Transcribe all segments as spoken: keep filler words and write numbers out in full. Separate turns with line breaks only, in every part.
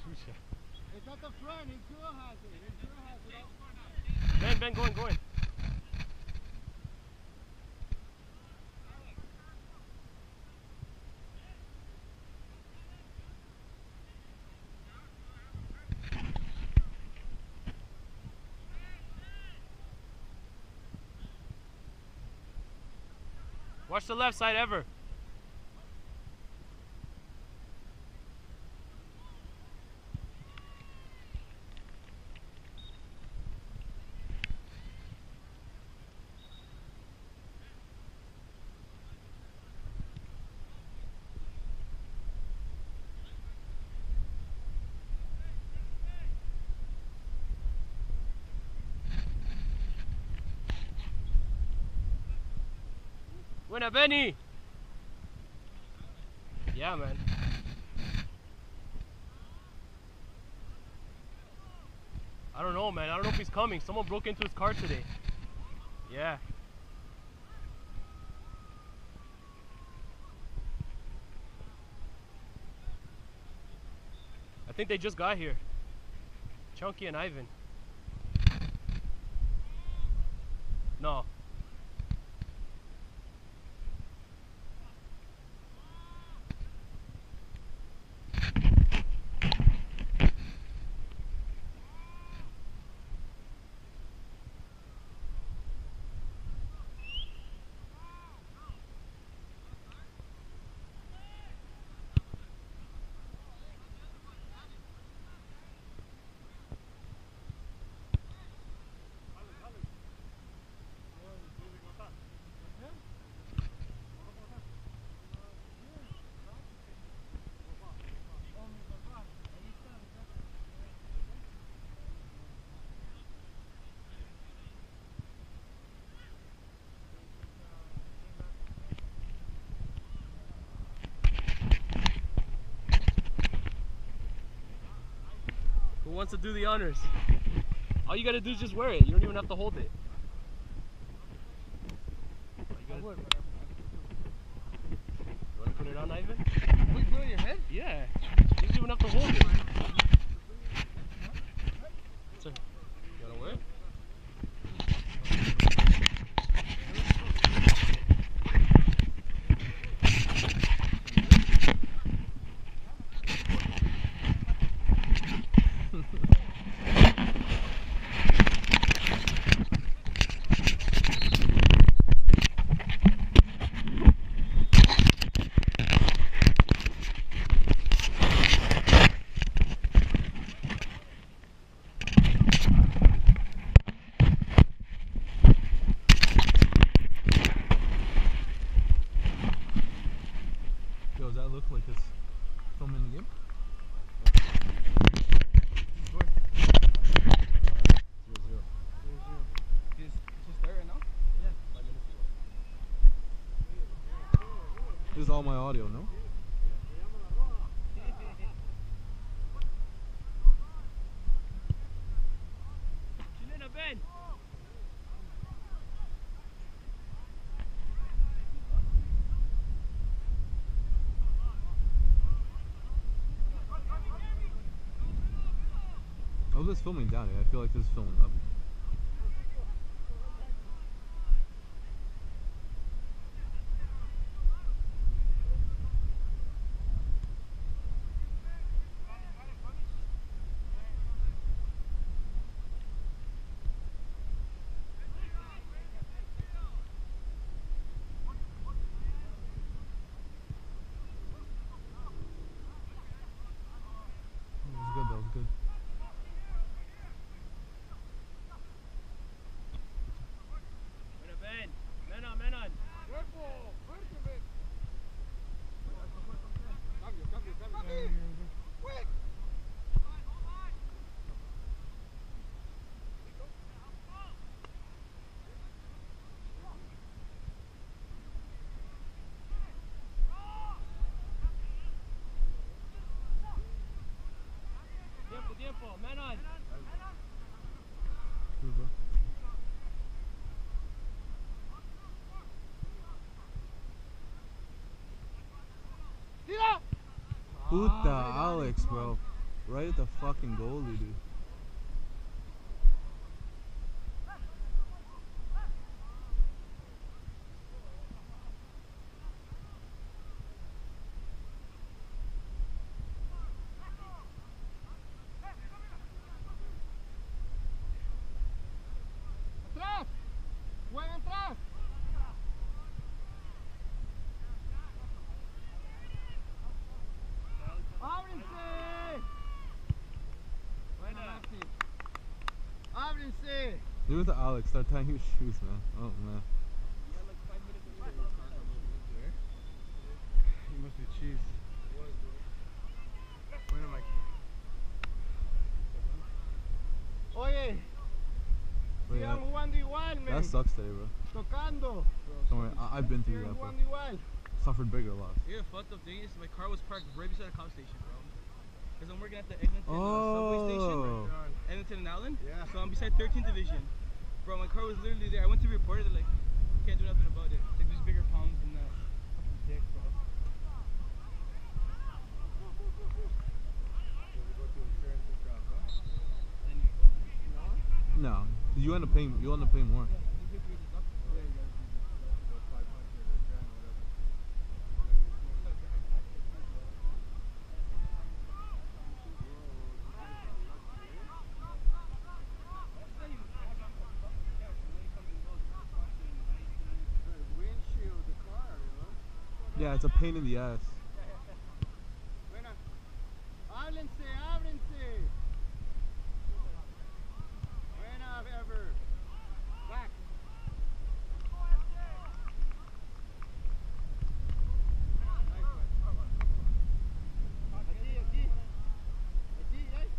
It's at the front. His girl has it. His girl has it.
Ben, Ben, go in, go in. Watch the left side, ever. Buena, Benny! Yeah, man. I don't know, man. I don't know if he's coming. Someone broke into his car today. Yeah. I think they just got here. Chunky and Ivan. No. Who wants to do the honors? All you gotta do is just wear it. You don't even have to hold it. You wanna put it on, Ivan?
Wait, put it on your head?
Yeah. You don't even have to hold it. So, you wanna wear it?
Does that look like it's filming the game? This is all my audio, no?
Ben!
I was just filming down here. I feel like this is filming up. That was good, that was good.
Ben! Menon, Menon!
Quick!
Tiempo, tiempo, Menon!
Good, bro. Puta, Alex, bro. right at the fucking goalie, dude.
¡Atrás! ¡Juega atrás! ¡Ábrense! Buena, Maxi. ¡Ábrense!
Leave it to Alex. Start tying his shoes, man. Oh man.
You must be cheese. Bueno, Mike. Oye,
Wait,
sigan
that,
jugando igual, man.
that sucks today, bro.
Tocando.
Don't worry, I, I've been through
Sigan
that, bro.
jugando igual.
Suffered bigger loss.
Yeah, fucked up thing is my car was parked right beside a cop station, bro. Cause I'm working at the Eglinton uh, subway station,
Oh.
Eglinton and Allen.
Yeah.
So I'm beside thirteenth Division. Bro, my car was literally there. I went to report it, they're like, can't do nothing about it. It's like there's bigger problems than that. Fucking dick, bro.
No, 'cause you end up paying. You end up paying more. Yeah, it's a pain in the ass.
Buena. Háblense, ábrense. Buena, Ever. Back. Aquí, aquí. Aquí, eh.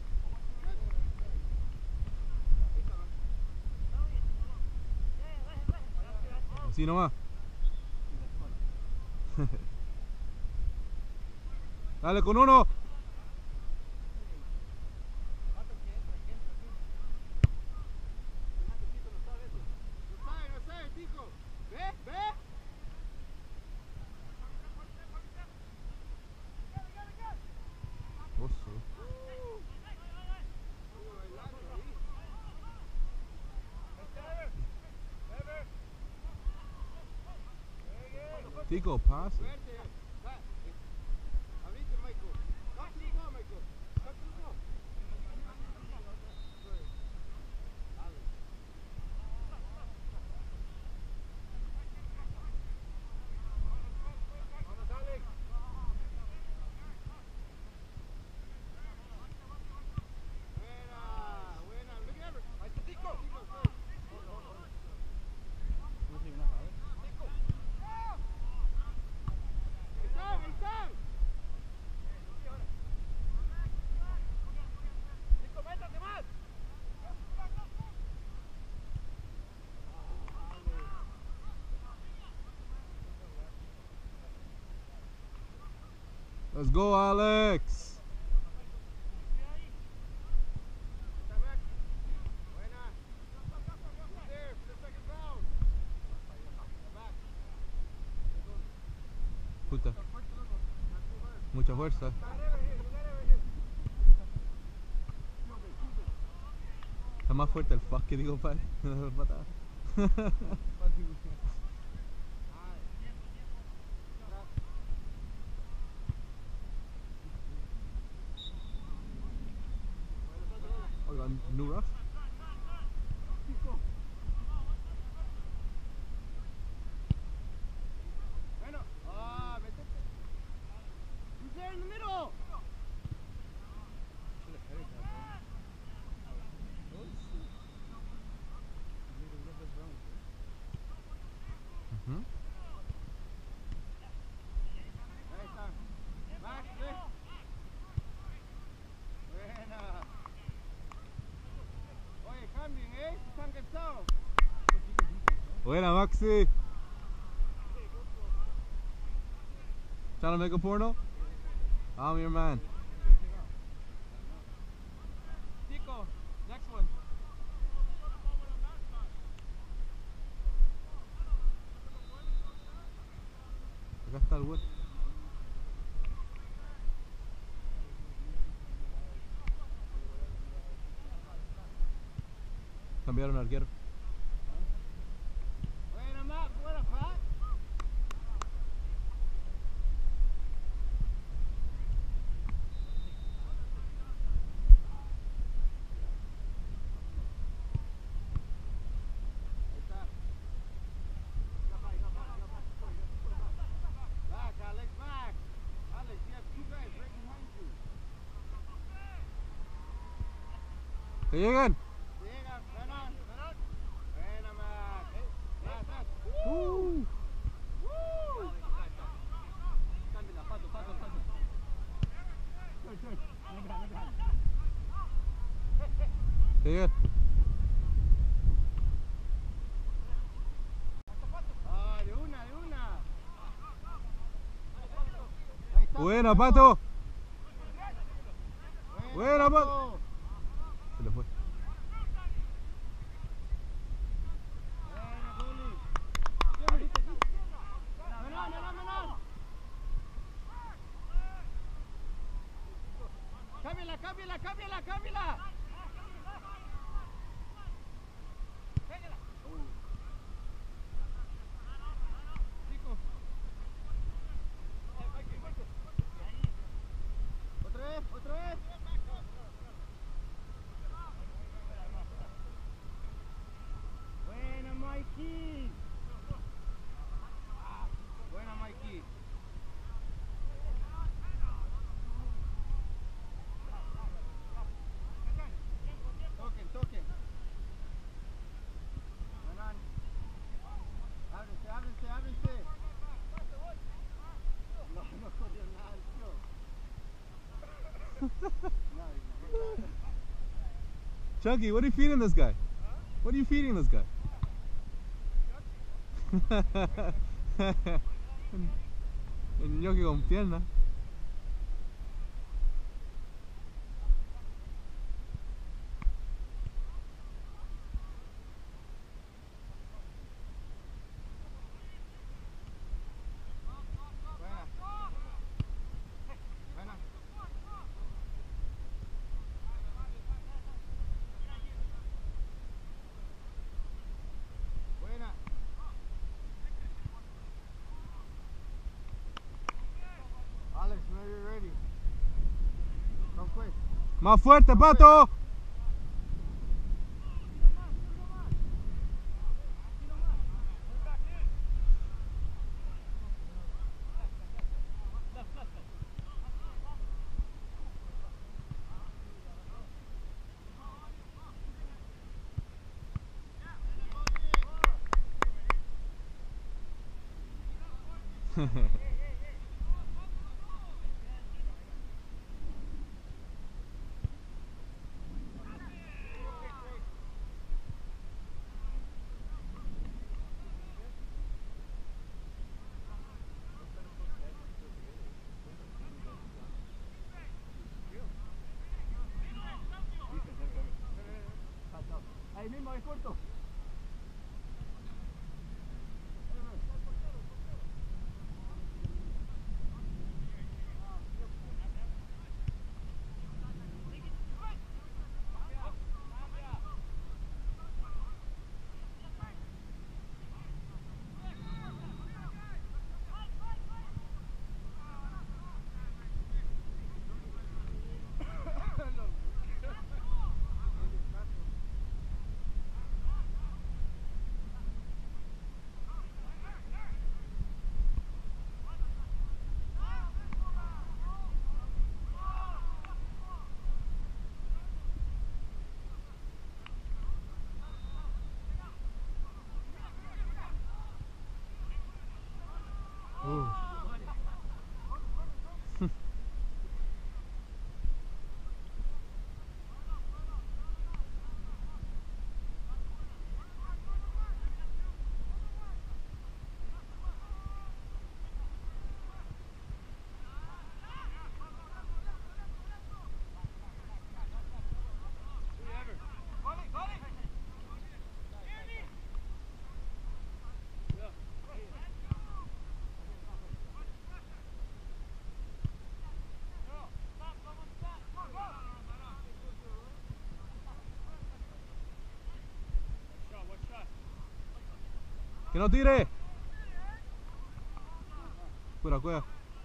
Así nomás. Dale con uno.
No sabe, no sabe, Tico. ¿Ve? ¿Ve?
Oh, shit. Tico, pass it.
Suerte. Va. Abrite, Michael. Come to the ball, Michael. Come to the ball. Vamos, Alex. Buena, buena. Look at Ever. Ahí está Tico. Tico, sorry. Tico. Ahí está, ahí está. Tico, métate más.
Let's go, Alex.
Buena. There, for the second round. Back.
Puta. Mucha fuerza. Está más fuerte el fuck que digo, pa. Patada. Oh, you got new rough?
Bueno. Ah, métete. Who's there in the middle?
Mhm.
Ahí está. Max, ve. Buena. Oye, cambien, ¿eh? Están cansados.
Buena, Maxi. Trying to make a porno? I'm your man.
Tico, next one.
Acá está el güey. Cambiaron al arquero.
Buena, Mac, buena, Pat. Ahí está. Back, Alex, back. Alex, you have two guys right behind you.
¡Que lleguen!
Llega, ven on, ven on. Buena, Mac. Atrás, atrás.
Uh.
Woo!
Cámbiala, paso, paso, paso. Short, short. Negra, negra.
¡Que lleguen!
Ah, de una, de una. Ahí está,
¡Buena, Pato!
Buena,
Buena, Pato. Se le fue.
Buena, Juli. Menor, menor, menor. Cámbiala, cámbiala, cámbiala, cámbiala. Chico. Otra vez, otra vez. Buena, Mikey. Buena, Mikey. Toquen, toquen. Buena. Ábrense, ábrense, ábrense. No, no corrió nada el tío. No,
Chucky, what are you feeding this guy? What are you feeding this guy? El ñoqui con pierna.
buena. Buena. Buena. Alex, whenever you're ready. Come quick.
¡Más fuerte, Pato!
Ahí mismo, es corto.
Que no tire. Cuida, cuida.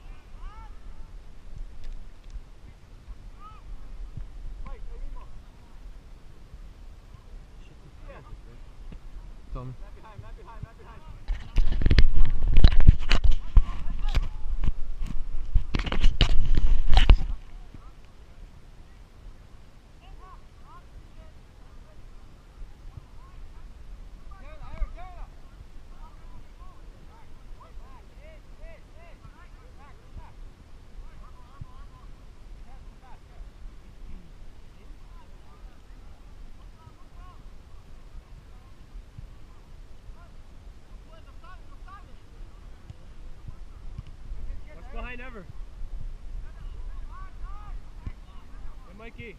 Tell me.
Behind ever. Hey, Mikey.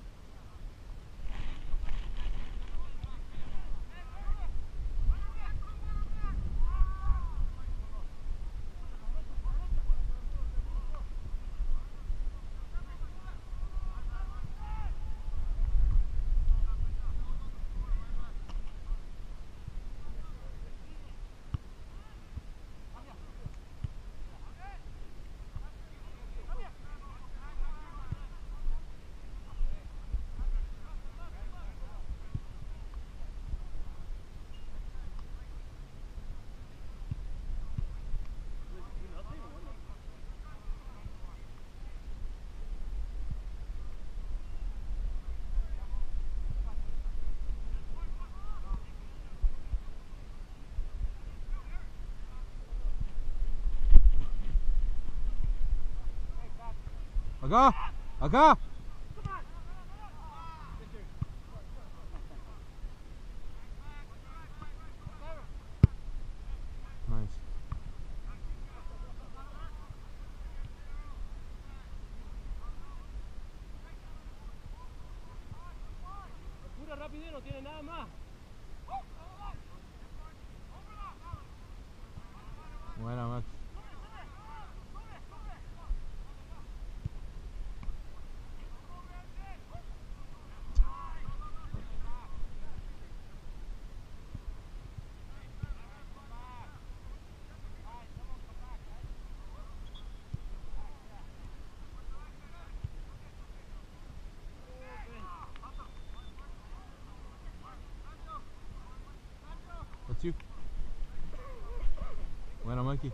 Acá, acá. Nice.
Pura rapidez, no tiene nada más.
Buena, Max. That's you. Buena, Mikey.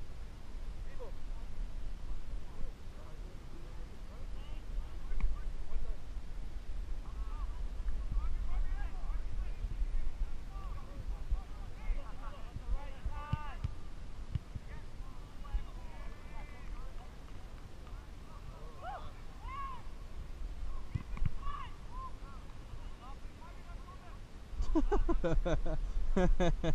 Guys,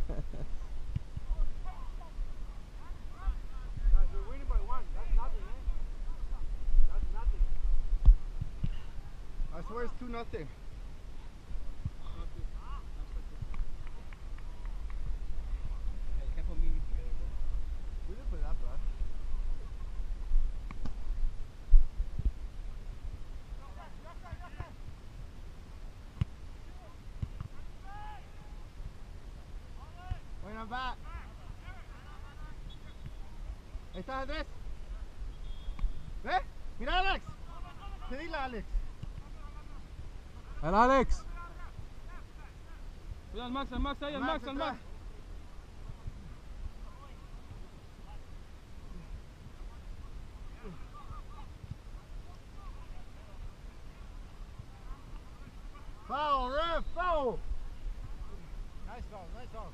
we're winning by one. That's nothing, eh? That's nothing. I swear it's two nothing. We didn't play that bad. Buena, va. Ahí está Andrés. ¿Ve? Mira, Alex. Pedile a Alex.
El Alex.
Cuidado al Max, al Max, ahí, al Max, al Max.
Foul, ref, foul. Nice foul, nice foul.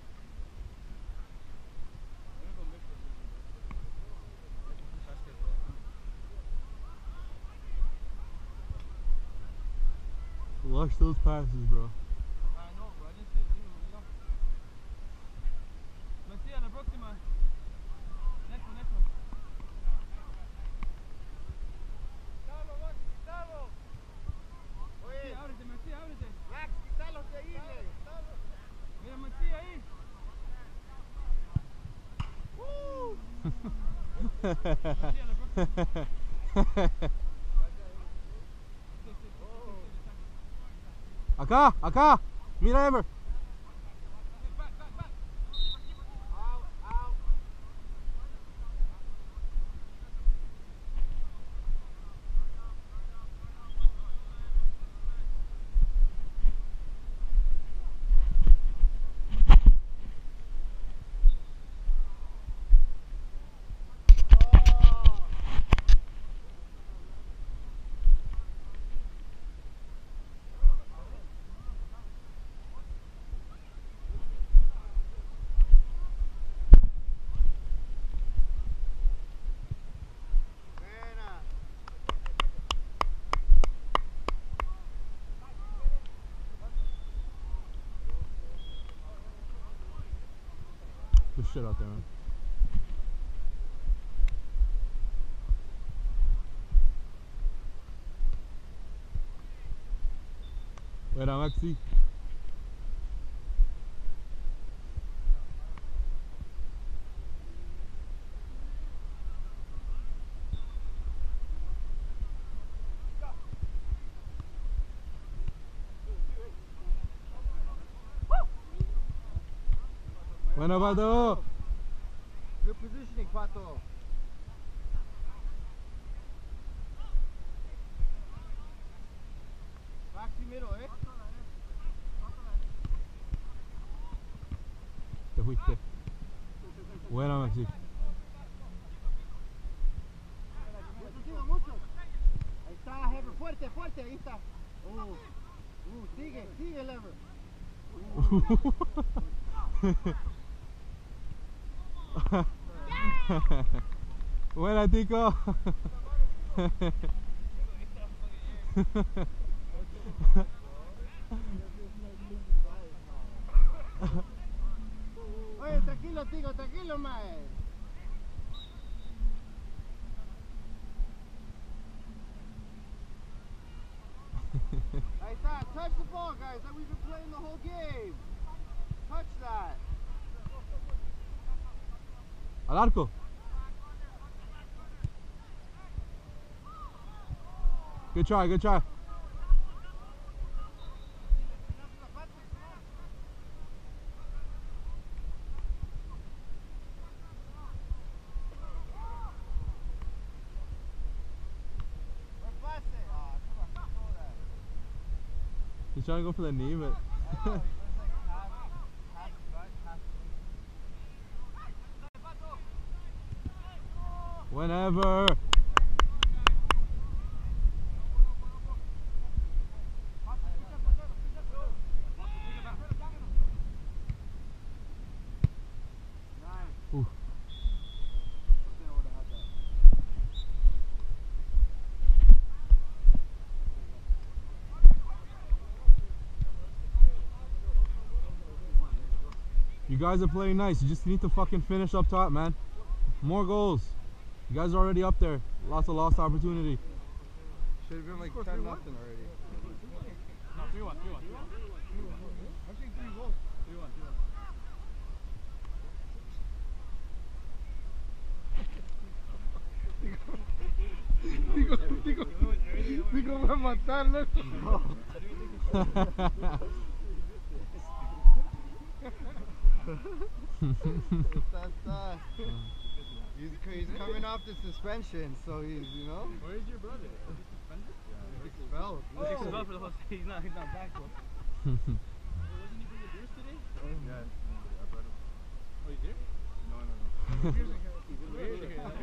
Watch those passes, bro.
I know, bro. I didn't see it. You know. Let's see on the próxima. Next one, next one.
Quítalo, Max, quítalo.
Sí, ábrete, Maxi, ábrete.
Max, quítalo de ahí, le. Quítalo.
Mira, Maxi, ahí.
Woo.
Maxi, a la próxima.
Acá, acá. Mira, Ever.
Back, back, back.
shit out there, man. Wait, I'm Maxi. Bueno, Pato.
Good positioning, Pato. Maxi middle, eh?
Te fuiste. Bueno, Maxi.
Mucho, sigo, mucho. Ahí está, jefe, fuerte, fuerte, ahí está. Uh, uh, sigue, sigue, lever.
Buena, Tico.
Oye, tranquilo, Tico, tranquilo, mae. Ahí está, touch the ball, guys, like we've been playing the whole game. Touch that.
Al arco. Good try, good try. He's trying to go for the knee, but whenever. Ooh. You guys are playing nice. You just need to fucking finish up top, man. More goals. You guys are already up there. Lots of lost opportunity.
Should have been like ten nothing already.
No, three one, three one, three one.
I'm saying three goals.
three one, three one.
Digo, digo, digo, voy a matarlo. Está, está. He's, he's coming off the suspension, so he's, you know.
Where is your brother? Is he suspended?
He's expelled.
He's expelled for the whole season. He's not, he's not back, bro. Wasn't he for the Beers today?
Yeah, I brought him.
Oh, he's there?
No, no, no.
He's in Beers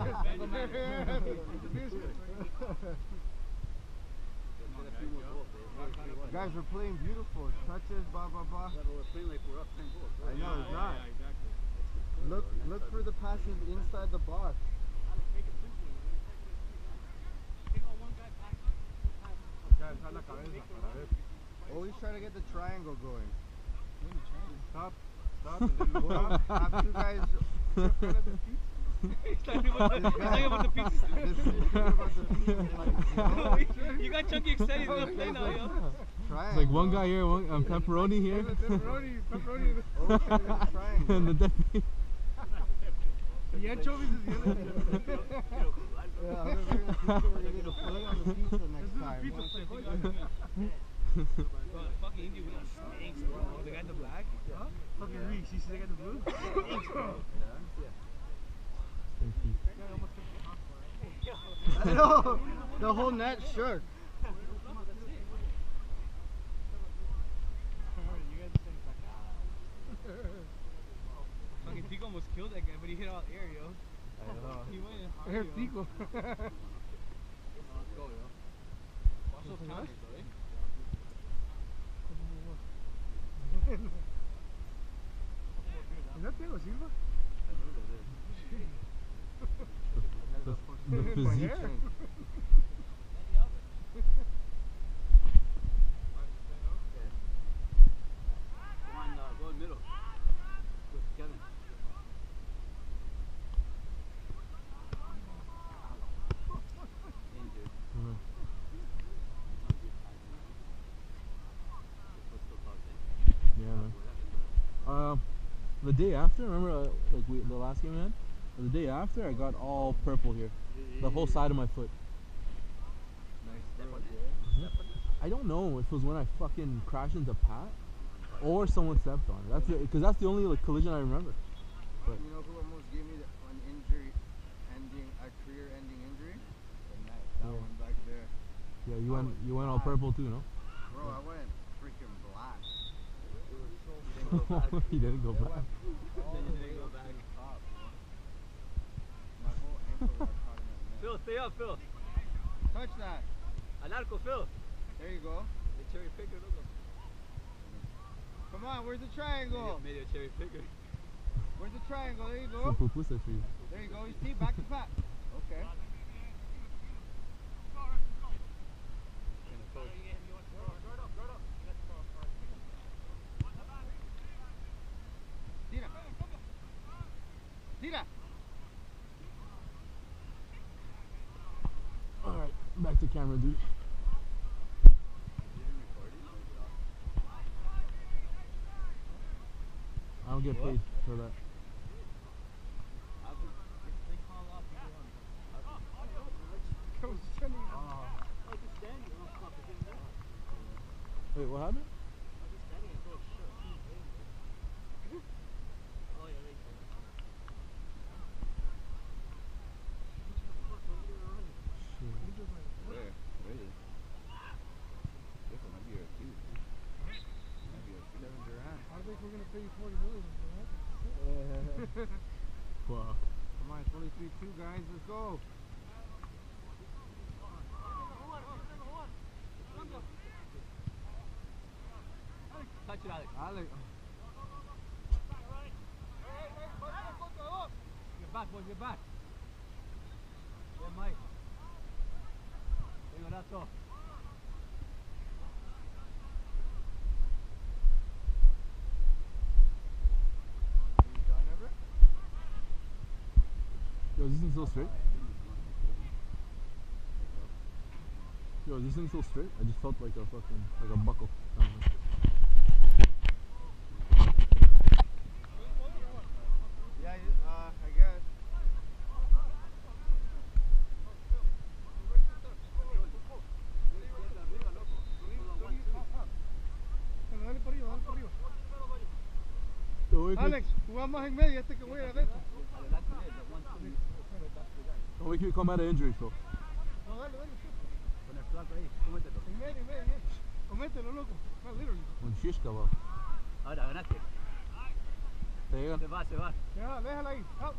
Guys, we're playing beautiful. Touches, blah, blah, blah.
We're playing like we're up ten goals.
I know, it's not.
Yeah, exactly.
Look, look for the passes inside the box.
Make it simple. Take on one guy, pass it.
Always try to get the triangle going.
Stop.
Stop and then move up. Have two guys in front of the feet.
He's talking about the, he's talking about the pieces.
This is about the feet. Like, you know?
You got Chunky excited. He's gonna play now, yo.
It's like one guy here, one um, pepperoni here.
Pepperoni, pepperoni. Oh, triangle.
And the deputy.
The anchovies is the other thing. Yeah, I'm gonna bring the pizza. We're gonna get a fillet on the pizza next time.
Bro, the fucking Indian one stinks, bro. The guy in the black. Huh? Fucking Reese. You see the guy in the blue? Stinks, bro.
I know. The whole net shook.
Fucking Tico almost killed that guy, but he hit all air, yo.
I know.
He went in hard,
Air
yo.
Tico.
Let's go, yo. Watch those counters, though, eh?
Is that Thiago Silva?
The, the physique.
Come on, uh, go in middle with Kevin.
day after, remember, uh, like we, the last game we had? The day after, I got all purple here. The whole side of my foot.
Nice step on it.
I don't know if it was when I fucking crashed into Pat or someone stepped on it. That's it, because that's the only like collision I remember. But
you know who almost gave me the, an injury ending, a career-ending injury? That, that
Yeah.
one back there.
yeah, you
Oh,
went you went all
God.
purple too, no?
Bro, I went freaking black. It was so
He didn't go
It
back.
went all
Then you
the
didn't
way
go
up to
back.
the top, bro. My whole ankle got caught in that net.
Phil, stay up, Phil.
Touch that.
Anarco, Phil.
There you go.
The cherry picker, look.
Come on, where's the triangle?
Made a cherry picker.
Where's the triangle? There you
Some
go.
poo-poo for you.
There you go. He's team back to Pat. Okay. Tira. Tira.
Alright, back to camera, dude. I don't get
What?
paid for that. Wait, what happened? Shit.
Where? Where is it? This one might be here too. Might be here too. Kevin Durant.
I think we're gonna pay you forty million for that.
Fuck.
Come on, twenty-three two guys, let's go.
Touch it, Alex.
Alex.
Get back, boys, get back. Yeah, Mike. Venga, Rato.
Are you done ever?
Yo, is this thing still straight? Yo, is this thing still straight? I just felt like a fucking, like a buckle. I don't know.
Yeah, you- uh, I guess.
Bueno, dale por arriba, dale por arriba.
Yo, wait,
Alex, jugamos en medio, este que voy a adentro.
Oh, we can come out of injury, so.
No, dale, dale.
Con el flaco ahí, cómetelo.
En medio, en medio, eh. Comételo, loco. No, literally.
Un shishka, va.
Ahora, ganaste.
Te llegan.
Se va, se va.
Déjala, déjala ahí. Out.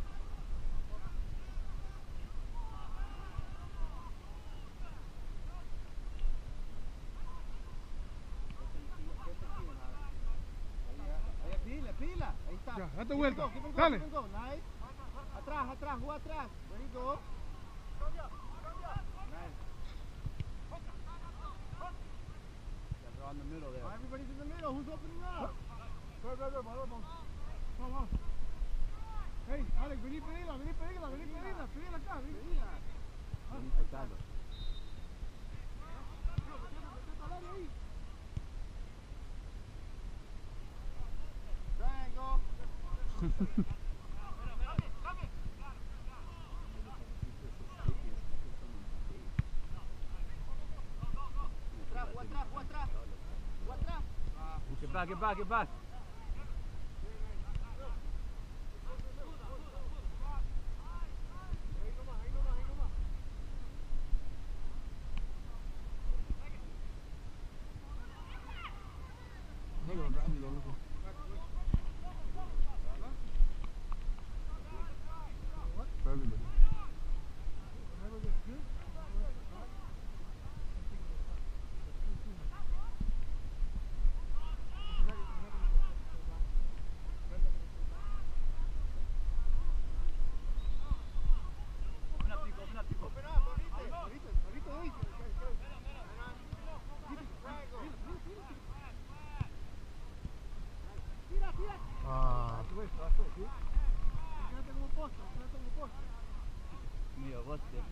Ahí, pila, pila. Ahí está.
Ya, date
Keep it
vuelta.
go, keep it go,
Dale.
keep it go. Nice. Atrás, atrás, juega atrás. There you go. Nice.
They're on the middle there.
Oh, everybody's in the middle. Who's opening up?
Go, go, go, vamos, vamos. Vamos, vamos. Hey, Alex, vení pedirla, vení pedirla, vení pedirla. Pedirla acá, vení.
Vení a sacarlo.
Triangle. Atrás, juega atrás, juega atrás. Juega atrás.
Get back, get back, get back.
For everybody.
Whenever it gets good,
Open up, Tico, open up, Tico.
Open up, ahorita.
ahorita, ahorita doy.
Tira, tira.
Ah,
Quédate como poste, quédate como poste.
Mío, vos te.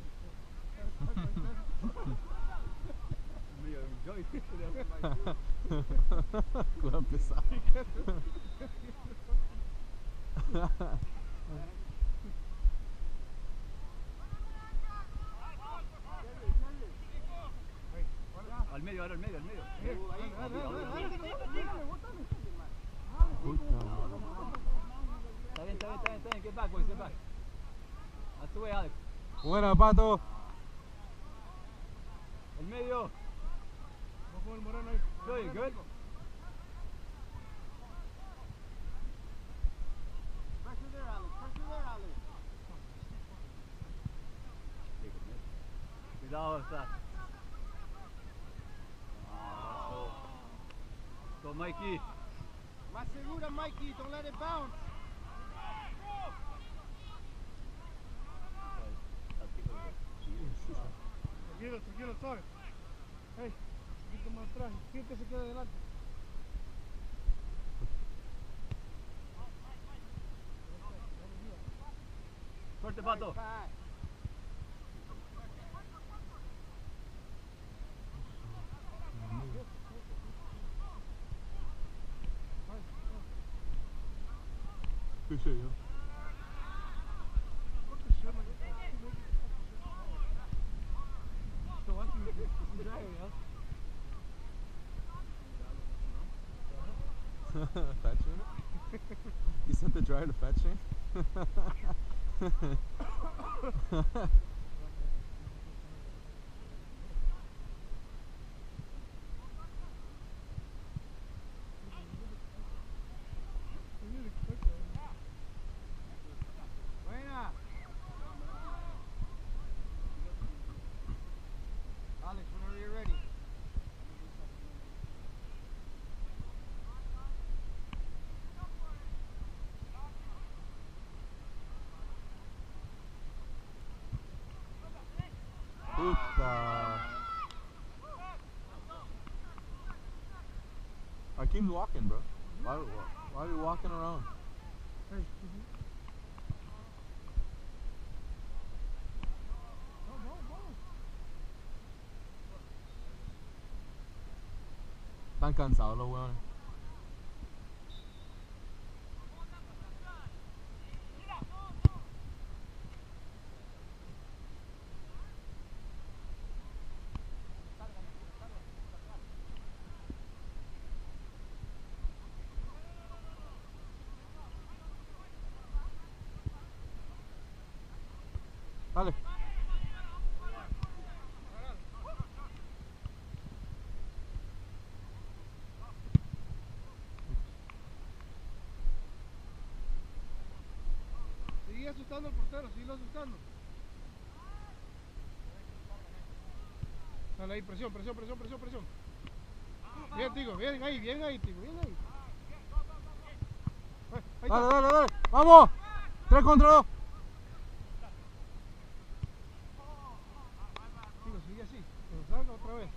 Mío, enjoy.
Cuidado pesado.
Al medio, ahora al medio, al medio.
Puta.
Está bien, está bien, está bien, está bien. Get back, boys, get back. That's the way, Alex.
Buena, Pato.
El medio. Good, good.
Pressure there, Alex. Pressure there, Alex.
Cuidado, está. Oh, go, Mikey.
Más segura, Mikey. Don't let it bounce. Tranquilo, tranquilo, sorry. Hey, un poquito más atrás. ¿Quién que se queda adelante?
Suerte, Pato.
Appreciate you.
So what you you dry, yeah?
Fat chain? You sent the dryer to fat chain?
Buena. Alex, whenever you're ready.
Puta. I keep walking, bro. Why, why are you walking around?
Hey.
Están cansados los weones. Dale.
Sigue asustando al portero, sigue asustando. Dale ahí, presión, presión, presión, presión, presión. Bien, Tigo, bien ahí, bien ahí, Tigo, bien ahí. Ahí, ahí
Dale,
está.
dale, dale. ¡Vamos! Tres contra dos.
Tigo, sigue así. Pero salga otra vez.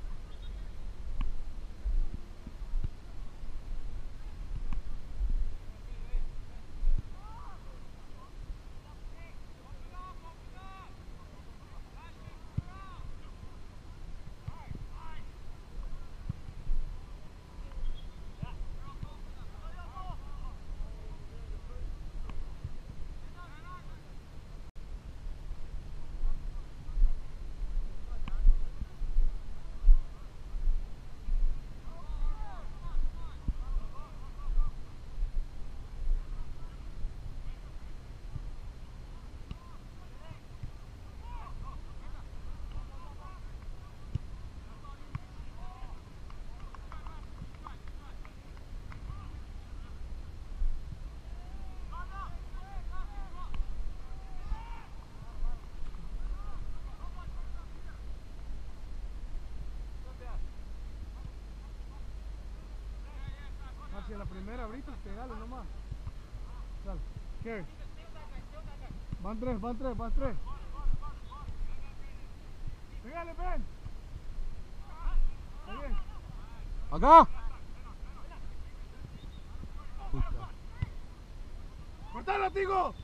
Hacia la primera ahorita, pegale nomás. Dale. ¿Qué? Van tres, van tres, van tres. Pégale, ven. Está bien.
Acá. Puta.
¡Cortalo, Tigo!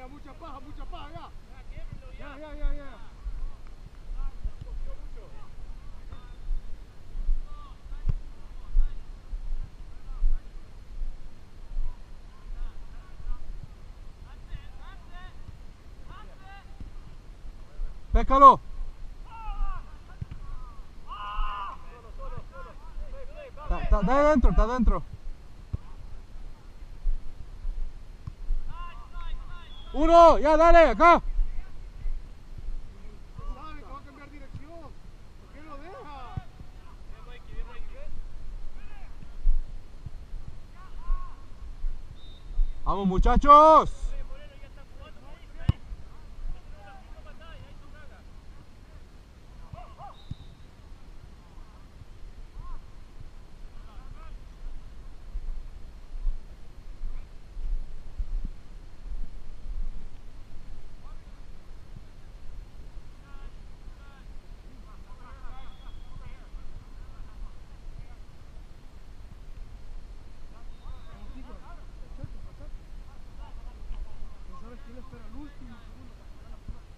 mucha paja, mucha paja, ya. Ya, ya, ya, ya.
Pécalo. Está, está, está adentro, está adentro. Uno, ya dale, acá.
Sabe que va a cambiar dirección. ¿Por qué lo deja?
Vamos, muchachos.
¿Sabes quién espera el último segundo para sacar la pelota?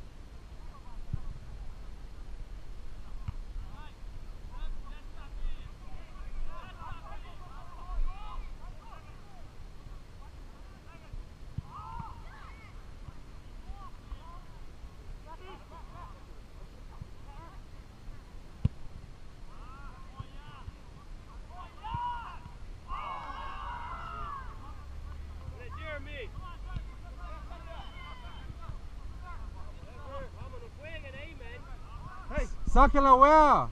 Saquen la wea.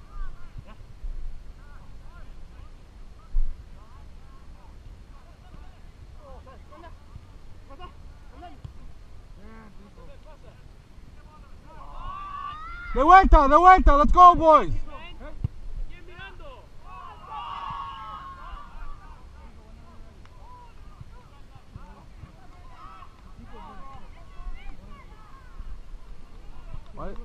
De vuelta, de vuelta. Let's go, boys. What?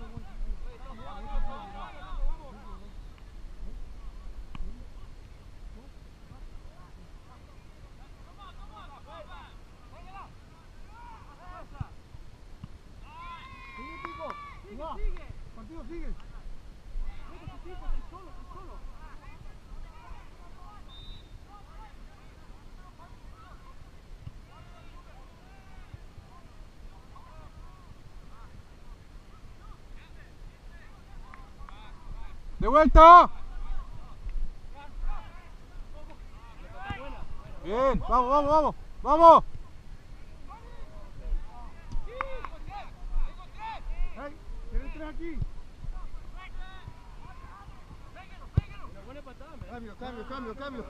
Contigo sigue. Solo, solo.
De vuelta. Bien, vamos, vamos, vamos. Vamos.
Hey, ¿tienes tres aquí? Cambio, cambio, cambio, cambio.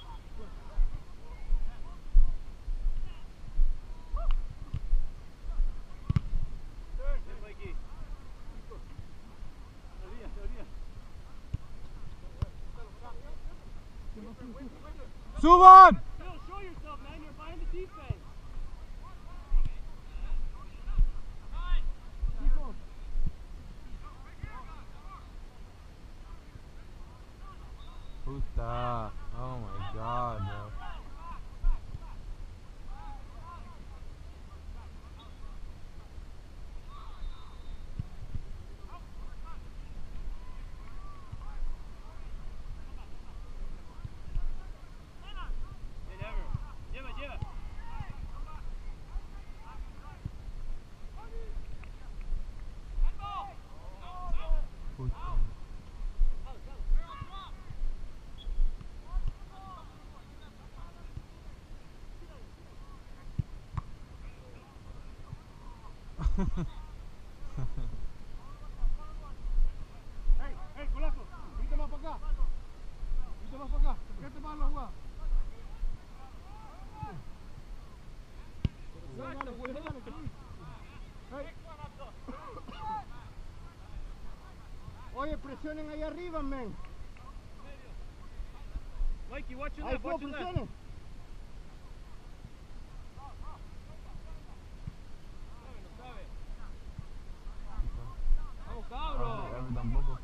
Suban.
Show yourself, man. You're behind the defense.
Puta. Oh my god, bro.
Hey, hey, colazo. Viste más para acá. Viste más para acá. Fíjate más en la jugada. Hey. Oye, presionen ahí arriba, men.
Mikey, watch your
Ahí
left,
fue,
watch your left.
presionen.
Vamos, cabrón.
Tampoco.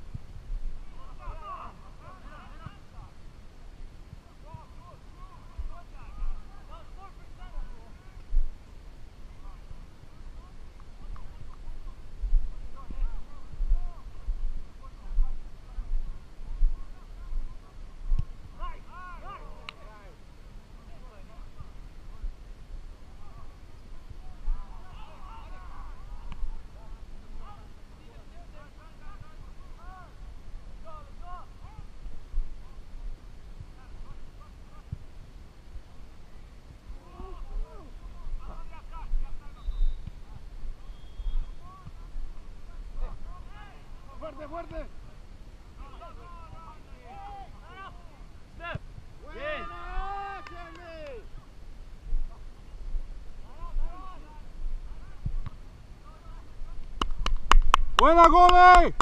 Fuerte, fuerte.
Step.
Buena, Kenny.
Buena, gole.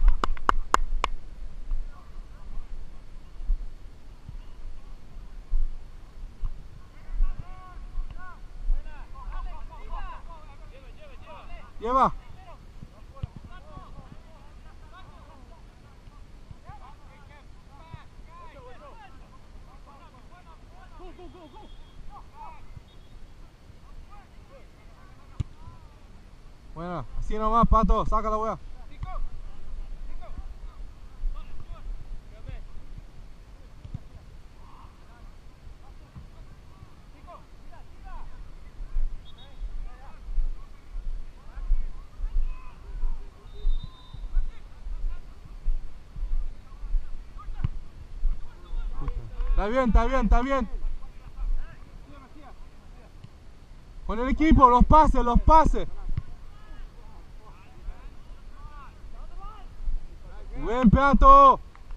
Lleva. Buena, así nomás, Pato, saca la wea. Está bien, está bien, está bien. Con el equipo, los pases, los pases. Buen Pato.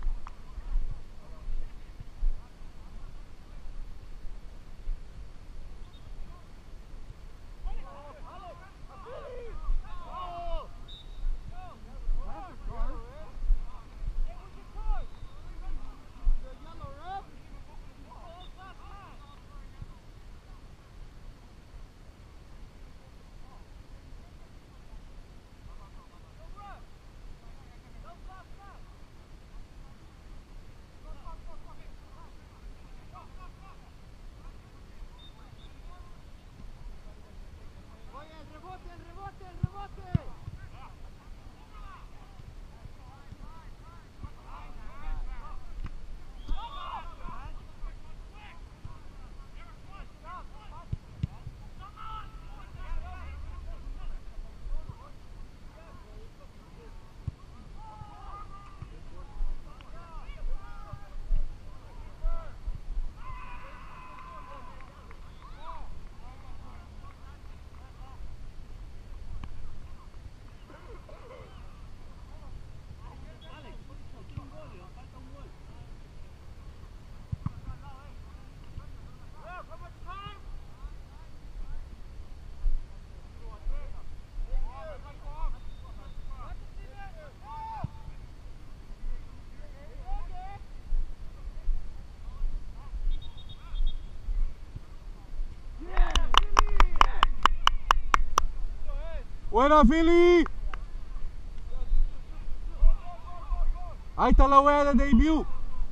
Buena, Philly. Ahí está la wea de debut.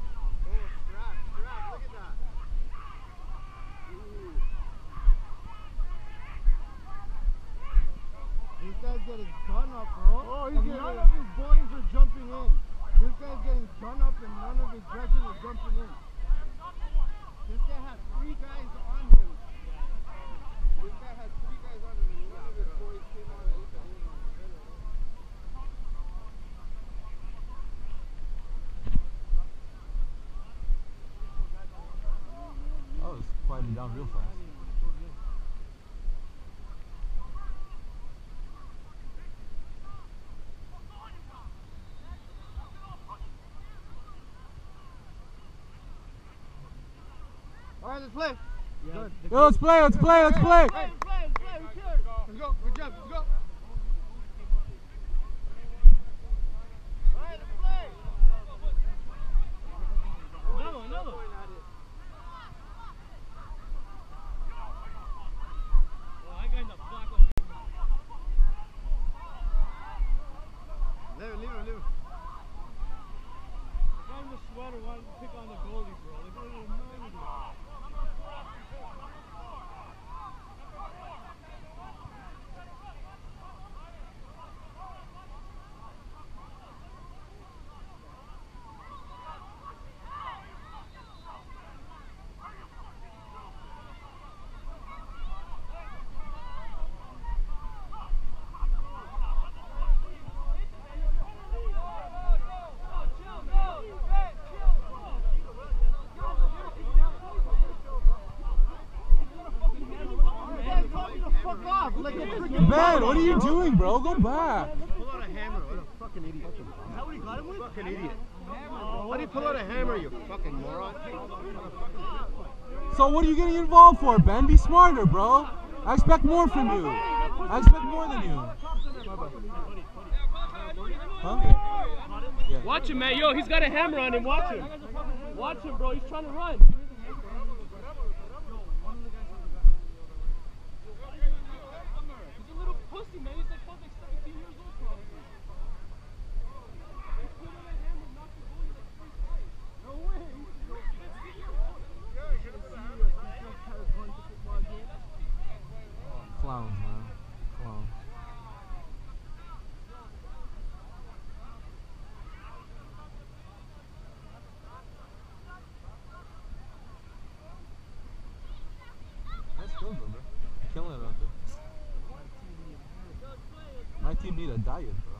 This guy's getting done up, bro. Oh, he's and getting none of his boys are jumping in. This guy's getting done up and none of his judges are jumping in. This guy has three guys on him. This guy has three guys on him and none of his boys came on and looked at him.
Oh, it's quieting down real fast.
All right, let's play. Yeah. Good.
Yo, let's play, let's play, let's play.
Hey, let's play, let's play. Who's here? Let's go. Good job. Let's go. All right, let's play.
Another, another. Oh, I got in the block.
Leave it, leave it, leave it.
The guy in the sweater wanted to pick on the goalie, bro. Like, what are you doing?
Man, what are you doing, bro? Go back.
Pull out a hammer. What a fucking idiot. Is that what he got? fucking idiot. How do you pull out a hammer, you fucking moron?
So what are you getting involved for, Ben? Be smarter, bro. I expect more from you. I expect more than you. Huh? Yeah.
Watch him, man. Yo, he's got a hammer on him. Watch him. Watch him, bro. He's trying to run. He's a little pussy, man. He's like fucking seventeen years old, probably. He pulled out that hammer and knocked the goalie like three times. No way.
Clowns, man. Clowns. That's good, bro. Killing it out there. My team need a diet, bro.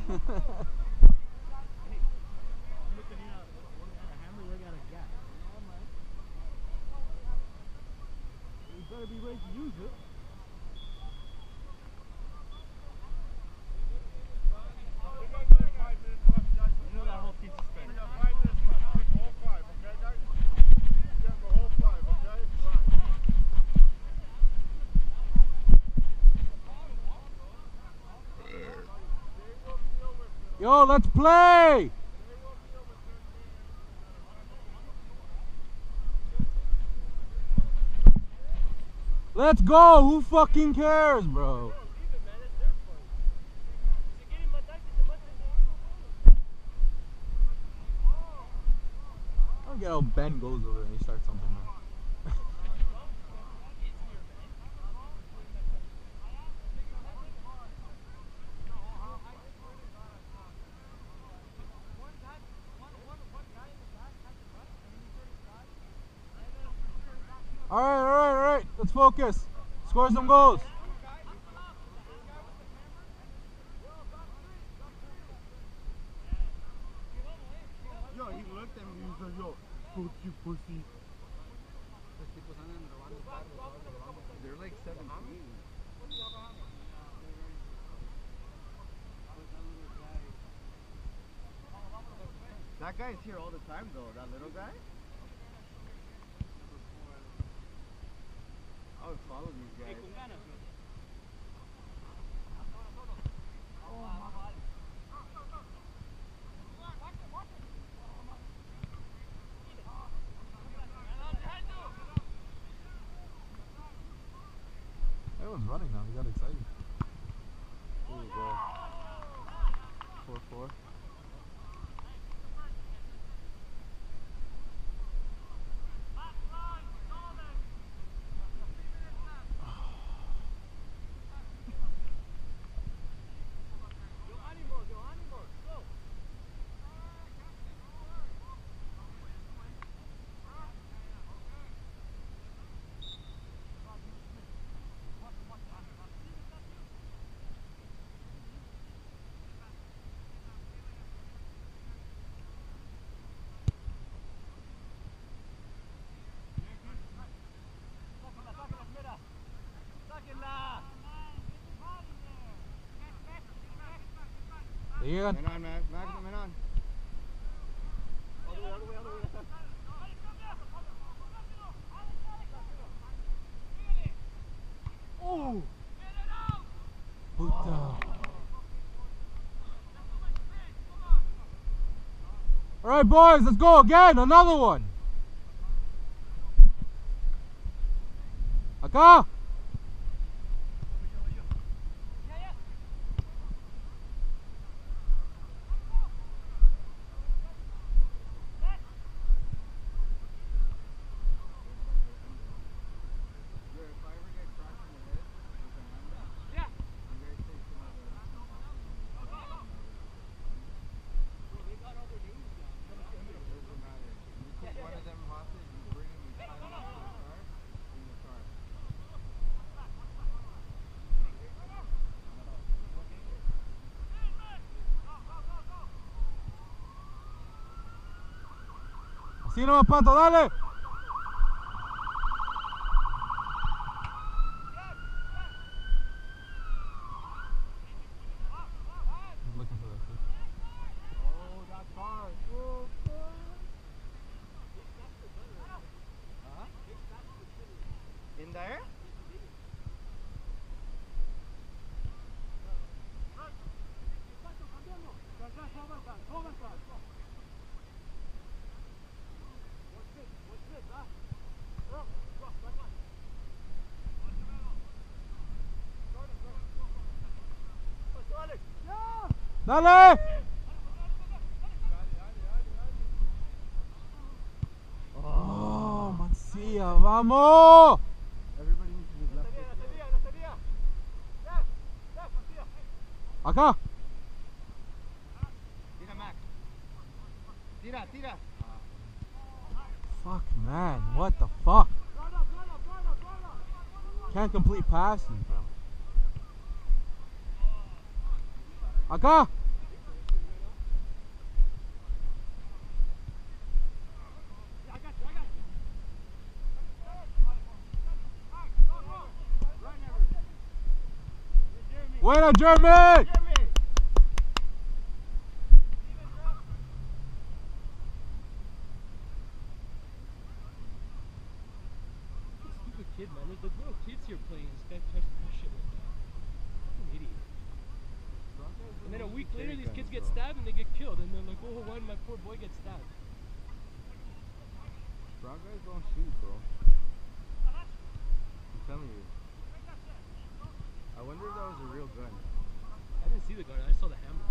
You better be ready to use it.
You know that whole team suspended.
Yo, let's play! Let's go! Who fucking cares, bro? I don't get how Ben goes over and he starts something, man. Alright, alright, alright. Let's focus. Score some goals.
Yo, he looked at me and he was like, yo, fuck you, pussy.
They're like seventeen.
That guy's here all the time, though. That little guy. I would follow these guys.
Everyone's running now. He got excited.
Ooh, bro. four four.
Ian.
Man on, man. Max, man on. All the way, all the way, all the way. Oh!
Puta. Alright, boys, let's go again. Another one. Acá. Sí, nomás, Pato, dale. Looking for that too.
Oh, that's
Dale! Oh, Mancia, vamos!
Everybody needs to be left foot.
Acá!
Tira, Max. Tira, tira.
Fuck, man, what the fuck? Can't complete passes, bro. Acá! Buena, Jeremy!
Stupid kid, man. There's like little kids here playing. This guy tries to do shit like that. Fucking idiot. And then a week later, these kids get stabbed and they get killed. And they're like, oh, why did my poor boy get stabbed?
Brown guys don't shoot, bro. I'm telling you. I wonder if that was a real gun.
I didn't see the gun. I saw the hammer.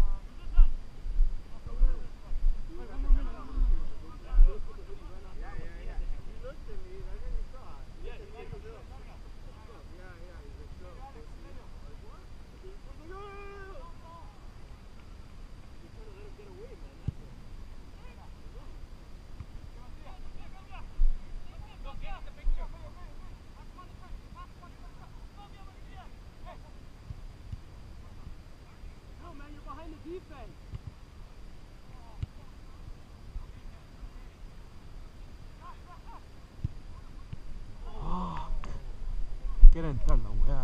Defense.
Fuck. Quiere entrar la weá.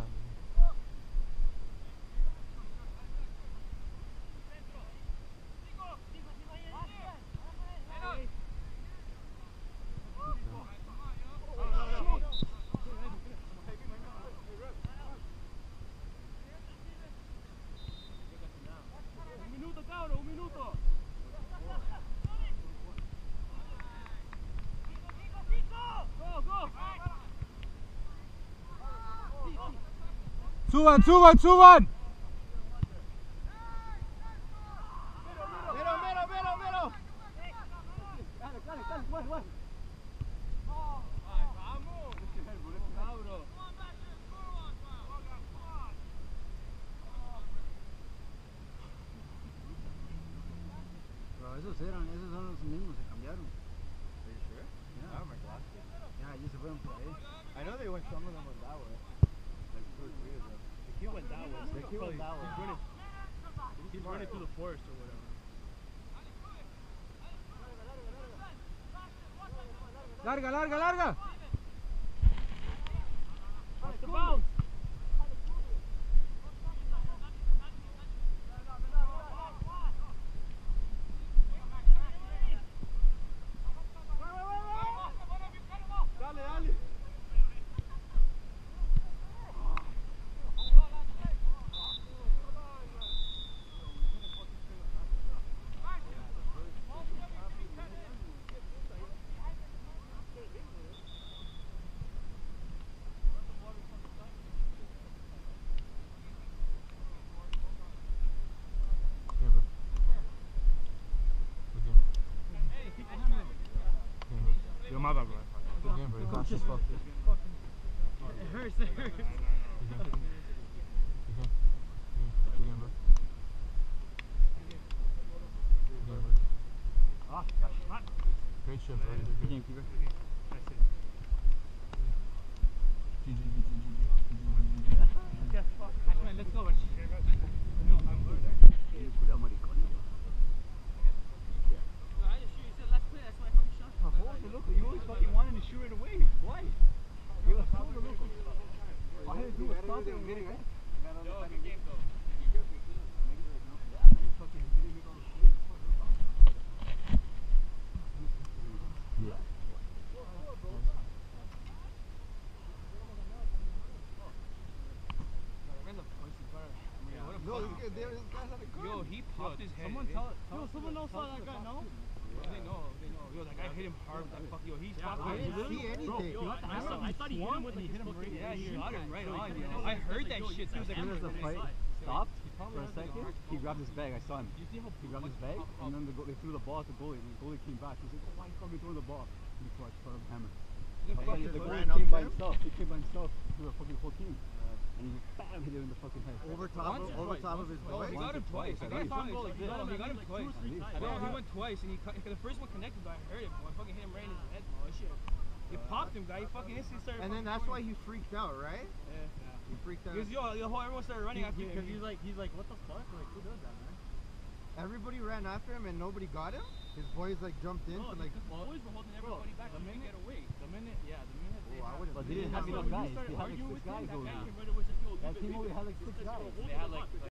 Suban, suban, suban.
Miro, miro, miro, miro. Dale, dale, dale, guay, guay. Bro, esos eran, esos son los mismos, se cambiaron.
Are you sure?
Yeah.
I have my glasses.
Yeah, ellos se fueron por ahí.
I know they went, some of them went that way. Like two or three of them.
The kid went that way.
The kid went that way.
He's running, he's running through the forest or whatever.
Larga, larga, larga.
Watch the bounce.
Dale, dale.
Yo, my bad, bro.
Good game, bro. You got this fuck.
It hurts, it hurts.
Good game. Good game. Good game, bro. Good game, bro.
Ah,
Great shit, bro. You did good.
keeper.
G G, G G, G G.
Let's go.
You always fucking wanted to shoot it away. Why? You were so loco. All I had to do was stop it and get it, right?
Yo, good game though.
Yeah.
No, this guy, this guy's not a gun.
Yo, he popped his head.
Someone
eh?
tell, tell
Yo,
us
someone
the-
else
tell
saw
us
that
the
guy,
costume.
no?
Yeah, they know, they know. Yo, that guy hit him hard with that fuck. Yo, he's
Yeah,
fucking.
I didn't
Really?
see anything.
Bro, yo,
You got the
I
hammer?
saw- I thought he hit him with
and
like
he hit
his
him
fucking
right. Yeah, he
shin
shot
pad.
him right
So he
on.
kinda
Yo,
like-
I heard
like,
that
yo,
shit
he's
too.
like,
Like,
As soon as the
I'm
fight
like,
stopped,
for a second, he grabbed his bag. I saw him.
You see how
He grabbed his bag, and then the go- they threw the ball at the goalie, and the goalie came back. He's like, oh, why are you fucking throwing the ball? And he started throwing the hammer.
The
And
fucking
then the
ran
goalie
up
came by
to him?
himself. He came by himself to the fucking whole team. And he just bam, hit him in the fucking head.
Over top
Once
of,
or
over
twice,
top of
once
his
or
boy.
twice. He got him twice.
At
I got him
least.
twice.
go like this.
No, he got him
Like
twice.
two or three
At least.
times.
I know,
Yeah.
he went twice, and he cut, the first one connected, but I heard it. I fucking hit him right in his head, bro. Shit. It popped him, guy. He fucking instantly started.
And then
fucking
that's why
scoring.
he freaked out, right?
Yeah.
He freaked out.
Because yo, the whole everyone started running after him.
Because he's like, he's like, what the fuck? Like, who does that, man?
Everybody ran after him and nobody got him. His boys like jumped in
No,
to like.
because the boys were holding everybody back
the
so he could
minute-
get away.
The minute, yeah, the minute they
Oh, I
had-
would've
But
been
they didn't
in
have
there.
enough
When you
guys.
started
They had like
arguing
six
with him,
guys
that
over
guy
there.
came right over and said, yo, you
That
better
team
do
only
this.
had like
This
six
guy's
guys.
gonna hold
They
you
had
the
like,
lock.